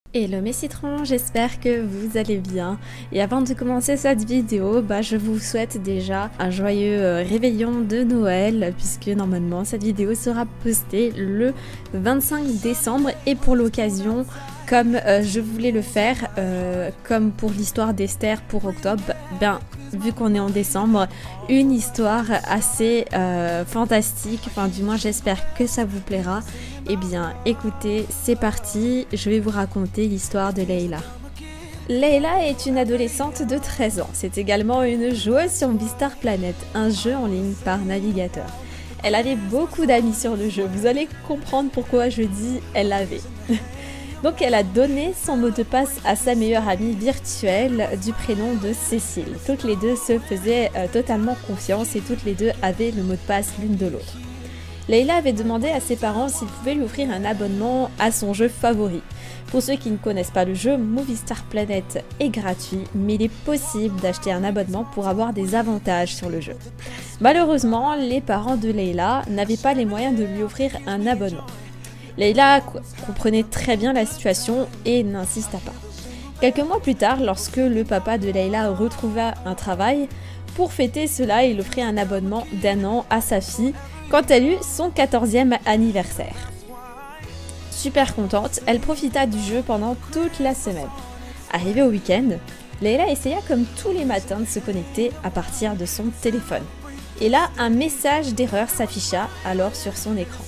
Hello mes citrons, j'espère que vous allez bien. Et avant de commencer cette vidéo, je vous souhaite déjà un joyeux réveillon de Noël, puisque normalement cette vidéo sera postée le 25 décembre. Et pour l'occasion, comme je voulais le faire, comme pour l'histoire d'Esther pour octobre, vu qu'on est en décembre, une histoire assez fantastique, enfin du moins j'espère que ça vous plaira. Eh bien écoutez, c'est parti, je vais vous raconter l'histoire de Leila. Leila est une adolescente de 13 ans, c'est également une joueuse sur Beastar Planet, un jeu en ligne par navigateur. Elle avait beaucoup d'amis sur le jeu, vous allez comprendre pourquoi je dis elle avait. Donc elle a donné son mot de passe à sa meilleure amie virtuelle du prénom de Cécile. Toutes les deux se faisaient totalement confiance et toutes les deux avaient le mot de passe l'une de l'autre. Leila avait demandé à ses parents s'ils pouvaient lui offrir un abonnement à son jeu favori. Pour ceux qui ne connaissent pas le jeu, Movistar Planet est gratuit, mais il est possible d'acheter un abonnement pour avoir des avantages sur le jeu. Malheureusement, les parents de Leila n'avaient pas les moyens de lui offrir un abonnement. Leila comprenait très bien la situation et n'insista pas. Quelques mois plus tard, lorsque le papa de Leila retrouva un travail, pour fêter cela, il offrit un abonnement d'1 an à sa fille quand elle eut son 14e anniversaire. Super contente, elle profita du jeu pendant toute la semaine. Arrivée au week-end, Leila essaya comme tous les matins de se connecter à partir de son téléphone. Et là, un message d'erreur s'afficha alors sur son écran.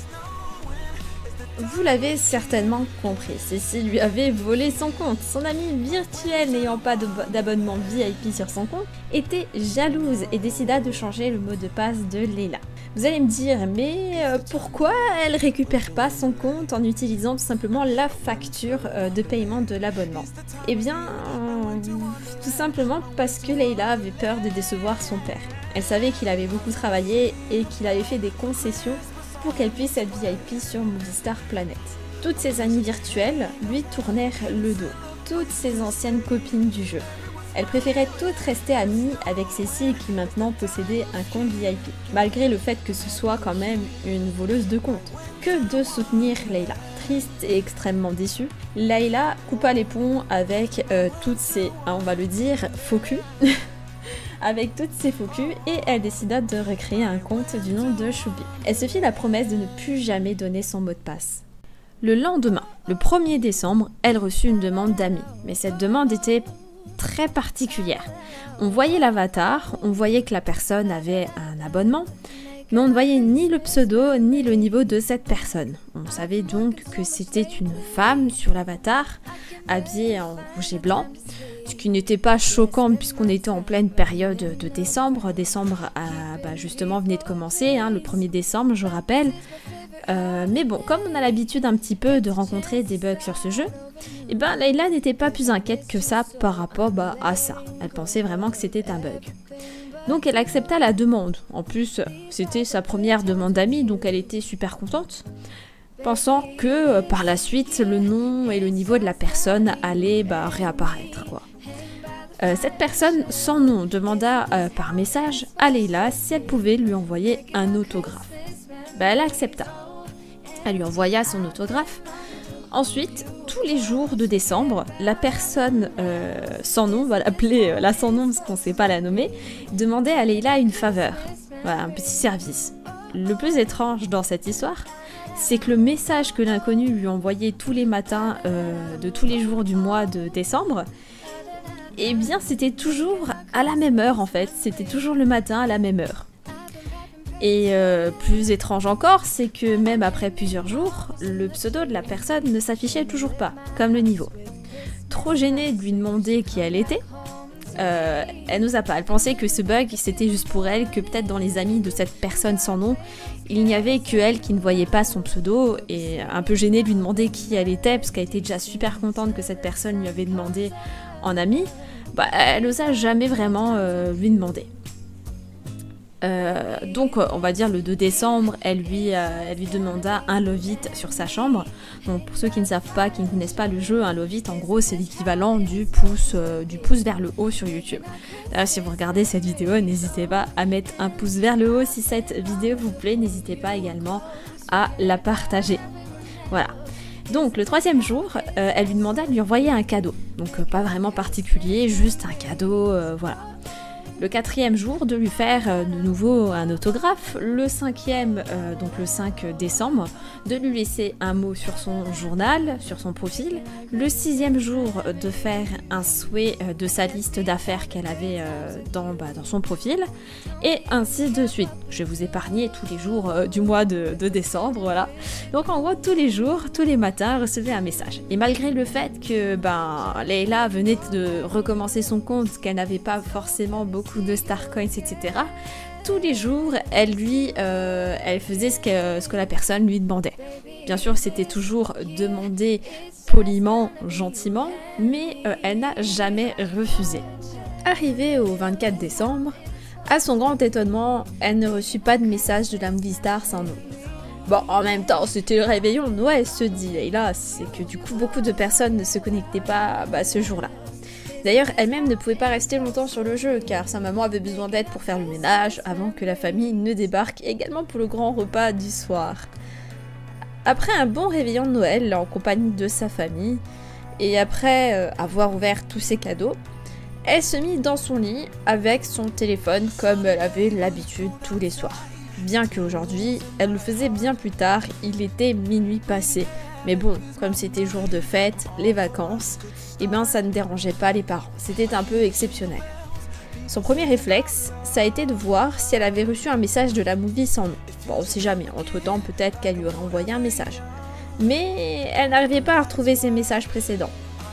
Vous l'avez certainement compris, Cécile lui avait volé son compte. Son amie virtuelle n'ayant pas d'abonnement VIP sur son compte était jalouse et décida de changer le mot de passe de Leila. Vous allez me dire, mais pourquoi elle récupère pas son compte en utilisant tout simplement la facture de paiement de l'abonnement? Eh bien, tout simplement parce que Leila avait peur de décevoir son père. Elle savait qu'il avait beaucoup travaillé et qu'il avait fait des concessions pour qu'elle puisse être VIP sur Movistar Planet. Toutes ses amies virtuelles lui tournèrent le dos, toutes ses anciennes copines du jeu. Elle préférait toutes rester amie avec Cécile qui maintenant possédait un compte VIP, malgré le fait que ce soit quand même une voleuse de compte. Que de soutenir Leila. Triste et extrêmement déçue, Leila coupa les ponts avec toutes ses, on va le dire, faux culs. Avec toutes ses faux culs et elle décida de recréer un compte du nom de Choubi. Elle se fit la promesse de ne plus jamais donner son mot de passe. Le lendemain, le 1er décembre, elle reçut une demande d'amis, mais cette demande était très particulière. On voyait l'avatar, on voyait que la personne avait un abonnement, mais on ne voyait ni le pseudo ni le niveau de cette personne. On savait donc que c'était une femme sur l'avatar, habillée en rouge et blanc, ce qui n'était pas choquant puisqu'on était en pleine période de décembre. Décembre justement venait de commencer, le 1er décembre je rappelle. Mais bon, comme on a l'habitude un petit peu de rencontrer des bugs sur ce jeu, Leila n'était pas plus inquiète que ça par rapport à ça. Elle pensait vraiment que c'était un bug. Donc elle accepta la demande. En plus, c'était sa première demande d'amis, donc elle était super contente, pensant que par la suite, le nom et le niveau de la personne allaient réapparaître, quoi. Cette personne sans nom demanda par message à Leila si elle pouvait lui envoyer un autographe. Elle accepta. Elle lui envoya son autographe. Ensuite, tous les jours de décembre, la personne sans nom, on va l'appeler la sans nom parce qu'on ne sait pas la nommer, demandait à Leila une faveur, un petit service. Le plus étrange dans cette histoire, c'est que le message que l'inconnu lui envoyait tous les matins de tous les jours du mois de décembre, c'était toujours à la même heure en fait, c'était toujours le matin à la même heure. Et plus étrange encore, c'est que même après plusieurs jours, le pseudo de la personne ne s'affichait toujours pas, comme le niveau. Trop gênée de lui demander qui elle était, elle n'osa pas. Elle pensait que ce bug c'était juste pour elle, que peut-être dans les amis de cette personne sans nom, il n'y avait que elle qui ne voyait pas son pseudo, et un peu gênée de lui demander qui elle était, parce qu'elle était déjà super contente que cette personne lui avait demandé en ami, elle n'osa jamais vraiment lui demander. Donc on va dire le 2 décembre, elle lui demanda un love it sur sa chambre. Donc pour ceux qui ne savent pas, qui ne connaissent pas le jeu, un love it en gros c'est l'équivalent du pouce vers le haut sur YouTube. D'ailleurs si vous regardez cette vidéo, n'hésitez pas à mettre un pouce vers le haut si cette vidéo vous plaît, n'hésitez pas également à la partager. Voilà. Donc le troisième jour, elle lui demanda de lui envoyer un cadeau. Donc pas vraiment particulier, juste un cadeau, voilà. Le quatrième jour, de lui faire de nouveau un autographe. Le cinquième, donc le 5 décembre, de lui laisser un mot sur son journal, sur son profil. Le sixième jour, de faire un souhait de sa liste d'affaires qu'elle avait dans son profil. Et ainsi de suite. Je vais vous épargner tous les jours du mois de décembre, voilà. Donc en gros, tous les jours, tous les matins, elle recevait un message. Et malgré le fait que Leila venait de recommencer son compte, qu'elle n'avait pas forcément beaucoup de Starcoins, etc. Tous les jours, elle faisait ce que la personne lui demandait. Bien sûr, c'était toujours demandé poliment, gentiment, mais elle n'a jamais refusé. Arrivée au 24 décembre, à son grand étonnement, elle ne reçut pas de message de la Movie Star sans nom. Bon, en même temps, c'était le réveillon de Noël, se dit Leila, c'est que du coup, beaucoup de personnes ne se connectaient pas ce jour-là. D'ailleurs, elle-même ne pouvait pas rester longtemps sur le jeu, car sa maman avait besoin d'aide pour faire le ménage, avant que la famille ne débarque, également pour le grand repas du soir. Après un bon réveillon de Noël, en compagnie de sa famille, et après avoir ouvert tous ses cadeaux, elle se mit dans son lit avec son téléphone comme elle avait l'habitude tous les soirs. Bien qu'aujourd'hui, elle le faisait bien plus tard, il était minuit passé. Mais bon, comme c'était jour de fête, les vacances, ça ne dérangeait pas les parents. C'était un peu exceptionnel. Son premier réflexe, ça a été de voir si elle avait reçu un message de la Movie sans nom. Bon, on sait jamais, entre-temps peut-être qu'elle lui aurait envoyé un message. Mais elle n'arrivait pas à retrouver ses messages précédents.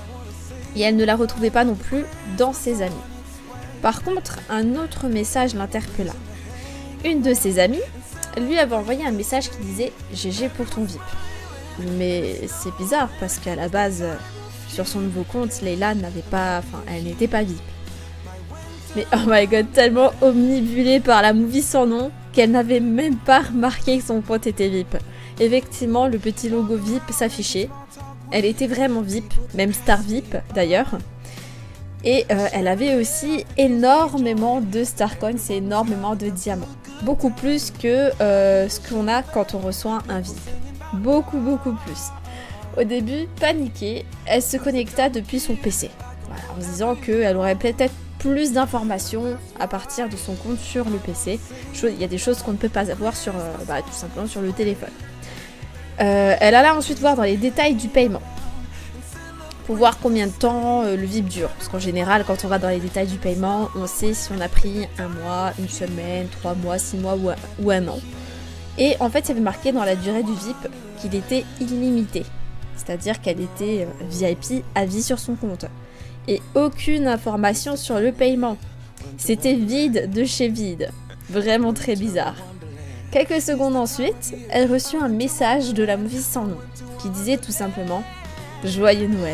Et elle ne la retrouvait pas non plus dans ses amis. Par contre, un autre message l'interpella. Une de ses amies lui avait envoyé un message qui disait « GG pour ton VIP ». Mais c'est bizarre parce qu'à la base, sur son nouveau compte, Leila elle n'était pas VIP. Mais oh my god, tellement omnibulée par la Movie sans nom qu'elle n'avait même pas remarqué que son compte était VIP. Effectivement, le petit logo VIP s'affichait. Elle était vraiment VIP, même Star VIP d'ailleurs. Et elle avait aussi énormément de Starcoins et énormément de diamants. Beaucoup plus que ce qu'on a quand on reçoit un VIP. Beaucoup plus. Au début, paniquée, elle se connecta depuis son PC. Voilà, en se disant qu'elle aurait peut-être plus d'informations à partir de son compte sur le PC. Il y a des choses qu'on ne peut pas avoir sur, tout simplement sur le téléphone. Elle alla ensuite voir dans les détails du paiement. Pour voir combien de temps le VIP dure. Parce qu'en général, quand on va dans les détails du paiement, on sait si on a pris un mois, une semaine, 3 mois, 6 mois ou un an. Et en fait, il y avait marqué dans la durée du VIP qu'il était illimité. C'est-à-dire qu'elle était VIP à vie sur son compte. Et aucune information sur le paiement. C'était vide de chez vide. Vraiment très bizarre. Quelques secondes ensuite, elle reçut un message de la Movie sans nom, qui disait tout simplement « Joyeux Noël ».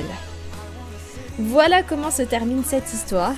Voilà comment se termine cette histoire.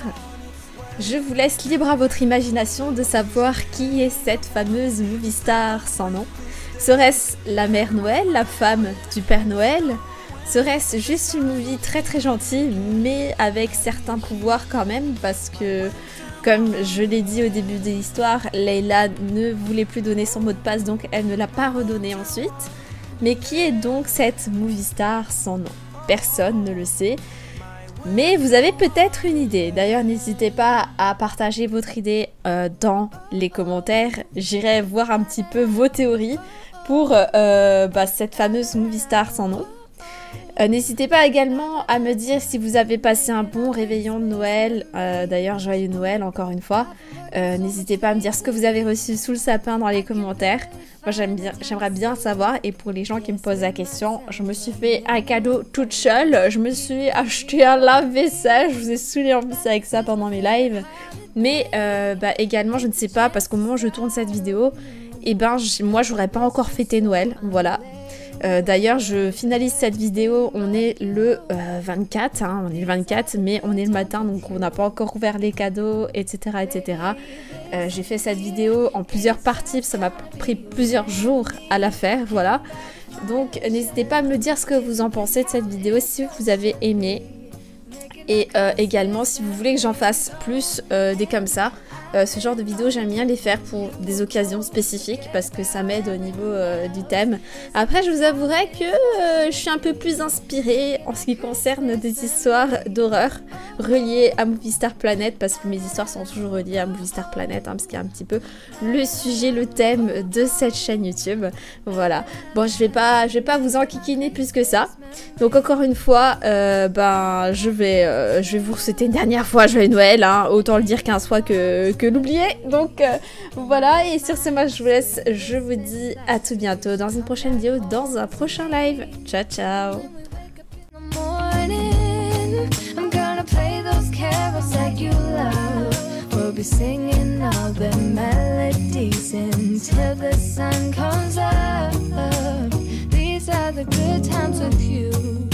Je vous laisse libre à votre imagination de savoir qui est cette fameuse Movie Star sans nom. Serait-ce la mère Noël, la femme du Père Noël? Serait-ce juste une movie très très gentille, mais avec certains pouvoirs quand même, parce que, comme je l'ai dit au début de l'histoire, Leila ne voulait plus donner son mot de passe, donc elle ne l'a pas redonné ensuite. Mais qui est donc cette Movie Star sans nom? Personne ne le sait. Mais vous avez peut-être une idée. D'ailleurs, n'hésitez pas à partager votre idée dans les commentaires. J'irai voir un petit peu vos théories pour cette fameuse Movie Star sans nom. N'hésitez pas également à me dire si vous avez passé un bon réveillon de Noël. D'ailleurs, joyeux Noël encore une fois. N'hésitez pas à me dire ce que vous avez reçu sous le sapin dans les commentaires. Moi, j'aimerais bien savoir. Et pour les gens qui me posent la question, je me suis fait un cadeau toute seule. Je me suis acheté un lave-vaisselle. Je vous ai saoulé en plus avec ça pendant mes lives. Mais également, je ne sais pas, parce qu'au moment où je tourne cette vidéo, moi, j'aurais pas encore fêté Noël. Voilà. D'ailleurs, je finalise cette vidéo, on est le 24, on est le 24, mais on est le matin, donc on n'a pas encore ouvert les cadeaux, etc. etc. J'ai fait cette vidéo en plusieurs parties, ça m'a pris plusieurs jours à la faire, voilà. Donc n'hésitez pas à me dire ce que vous en pensez de cette vidéo, si vous avez aimé. Et également, si vous voulez que j'en fasse plus des comme ça, Ce genre de vidéos, j'aime bien les faire pour des occasions spécifiques parce que ça m'aide au niveau du thème. Après, je vous avouerai que je suis un peu plus inspirée en ce qui concerne des histoires d'horreur reliées à Movie Star Planet, parce que mes histoires sont toujours reliées à Movie Star Planet, hein, parce qu'il y a un petit peu le sujet, le thème de cette chaîne YouTube. Voilà. Bon, je vais pas vous enquiquiner plus que ça. Donc encore une fois, je vais vous souhaiter une dernière fois joyeux Noël, hein, autant le dire 15 fois que l'oublier. Donc voilà, et sur ce, moi je vous laisse, je vous dis à tout bientôt dans une prochaine vidéo, dans un prochain live. Ciao ciao. We'll be singing all the melodies until the sun comes up. These are the good times with you.